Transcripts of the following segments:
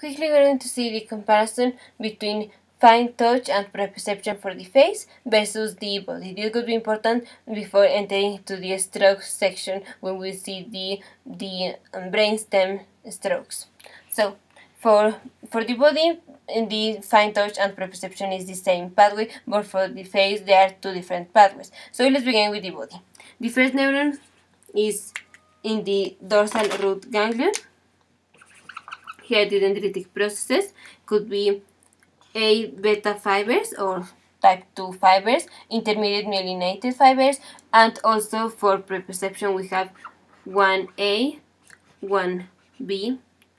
quickly we're going to see the comparison between fine touch and proprioception for the face versus the body. This would be important before entering to the strokes section when we see the brainstem strokes. So for the body, the fine touch and proprioception is the same pathway, but for the face there are two different pathways. So let's begin with the body. The first neuron is in the dorsal root ganglion. Here the dendritic processes could be A beta fibers or type 2 fibers, intermediate myelinated fibers, and also for proprioception we have 1A, 1B,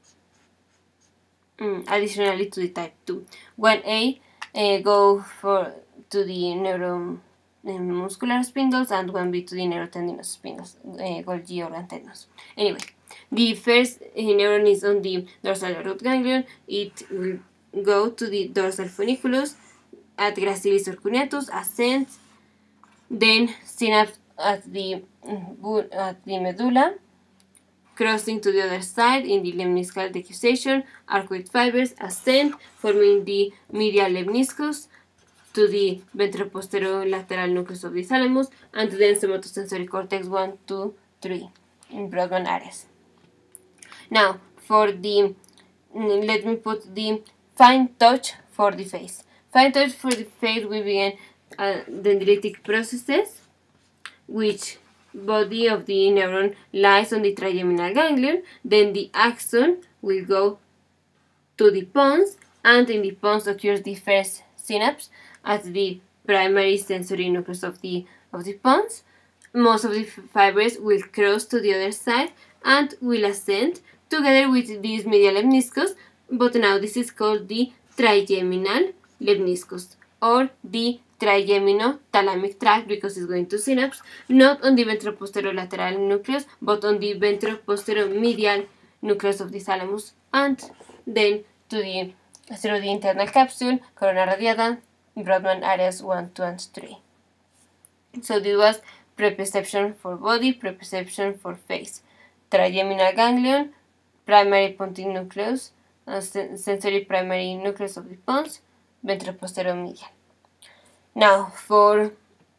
additionally to the type 2. 1A go to the neuromuscular spindles and 1B to the neurotendinous spindles, Golgi or antennas. Anyway, the first neuron is on the dorsal root ganglion. It will go to the dorsal funiculus at gracilis orcuneatus, ascend, then synapse at the medulla, crossing to the other side in the lemniscal decussation, arcuate fibers, ascend, forming the medial lemniscus to the ventroposterolateral nucleus of the thalamus, and then somatosensory cortex 1, 2, 3 in Brodmann areas. Now, let me put the fine touch for the face. Fine touch for the face will begin dendritic processes, which body of the neuron lies on the trigeminal ganglion. Then the axon will go to the pons, and in the pons occurs the first synapse at the primary sensory nucleus of the pons. Most of the fibers will cross to the other side and will ascend together with this medial lemniscus, but now this is called the trigeminal lemniscus or the trigeminothalamic tract because it's going to synapse, not on the ventroposterolateral nucleus, but on the ventroposteromedial nucleus of the thalamus, and then through the internal capsule, corona radiata, Brodmann areas 1, 2, and 3. So this was proprioception for body, proprioception for face. Trigeminal ganglion, primary pontine nucleus, sensory primary nucleus of the pons, ventroposteromedial. Now for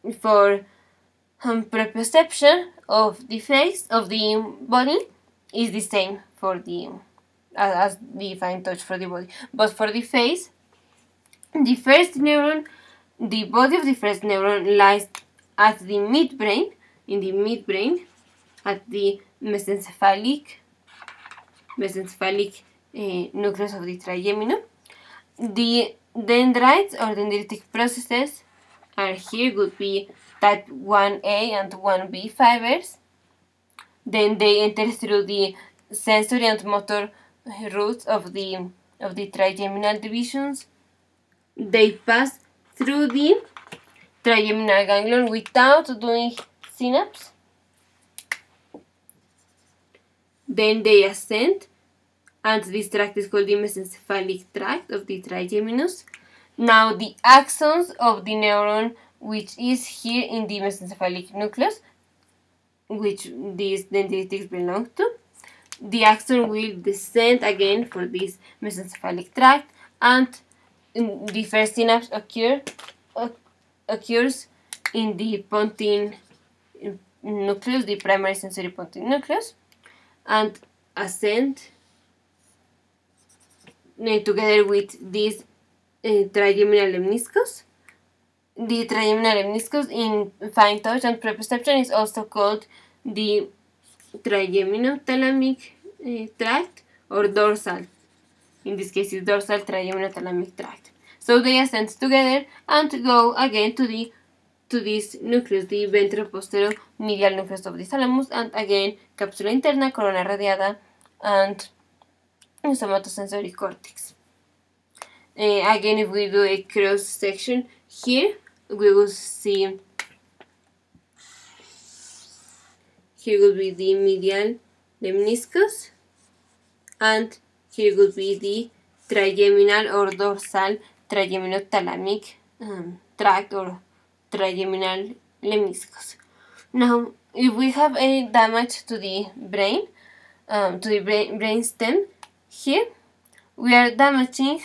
proprioception of the face, of the body, is the same for as the fine touch for the body. But for the face, the first neuron, the body of the first neuron lies at the midbrain, in the midbrain, at the mesencephalic nucleus of the trigeminum. The dendrites or dendritic processes are here, would be type 1A and 1B fibers. Then they enter through the sensory and motor roots of the trigeminal divisions. They pass through the trigeminal ganglion without doing synapse. Then they ascend, and this tract is called the mesencephalic tract of the trigeminus. Now the axons of the neuron, which is here in the mesencephalic nucleus, which these dendritics belong to, the axon will descend again for this mesencephalic tract, and the first synapse occurs in the pontine nucleus, the primary sensory pontine nucleus, and ascend together with this trigeminal lemniscus. The trigeminal lemniscus in fine touch and proprioception is also called the trigeminothalamic tract or dorsal. In this case, it's dorsal trigeminothalamic tract. So they ascend together and go again to this nucleus, the ventroposteromedial nucleus of the thalamus, and again capsula interna, corona radiata, and somatosensory cortex. Again, if we do a cross section here, we will see here would be the medial lemniscus, and here would be the trigeminal or dorsal trigeminothalamic tract or trigeminal lemniscus. Now, if we have any damage to the brain, to the brain stem here, we are damaging,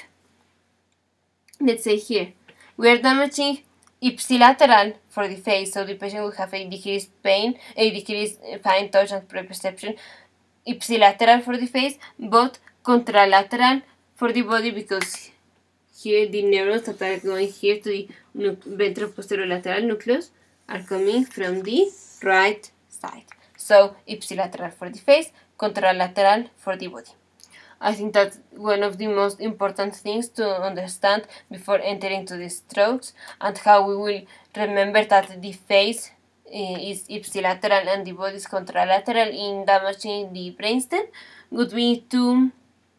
let's say here, we are damaging ipsilateral for the face, so the patient will have a decreased pain, a decreased fine touch and proprioception, ipsilateral for the face, but contralateral for the body, because here the neurons that are going here to the ventroposterolateral nucleus are coming from the right side. So ipsilateral for the face, contralateral for the body. I think that's one of the most important things to understand before entering to the strokes, and how we will remember that the face is ipsilateral and the body is contralateral in damaging the brainstem would be to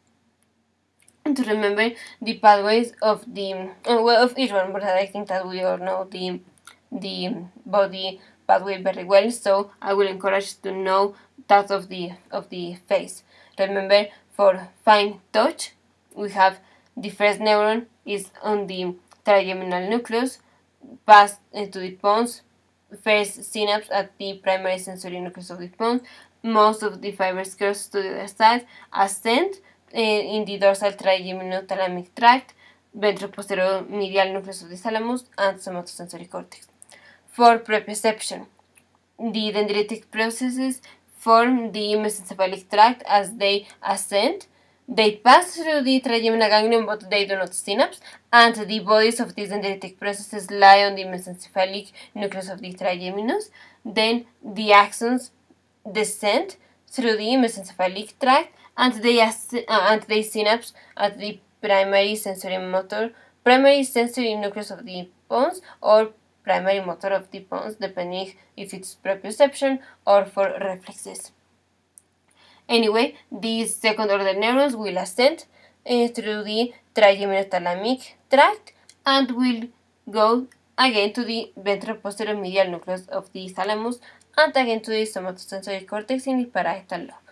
remember the pathways of the of each one, but I think that we all know the body pathway very well, so I will encourage to know that of the face. Remember, for fine touch, we have the first neuron is on the trigeminal nucleus, pass to the pons, first synapse at the primary sensory nucleus of the pons, most of the fibers cross to the other side, ascend in the dorsal trigeminothalamic tract, ventroposterior medial nucleus of the thalamus, and somatosensory cortex. For proprioception, the dendritic processes form the mesencephalic tract as they ascend. They pass through the trigeminal ganglion, but they do not synapse, and the bodies of these dendritic processes lie on the mesencephalic nucleus of the trigeminus. Then the axons descend through the mesencephalic tract, and they synapse at the primary sensory nucleus of the pons, or primary motor of the pons, depending if it's proprioception or for reflexes. Anyway, these second order neurons will ascend through the trigeminothalamic tract and will go again to the ventroposterior medial nucleus of the thalamus, and again to the somatosensory cortex in the parietal lobe.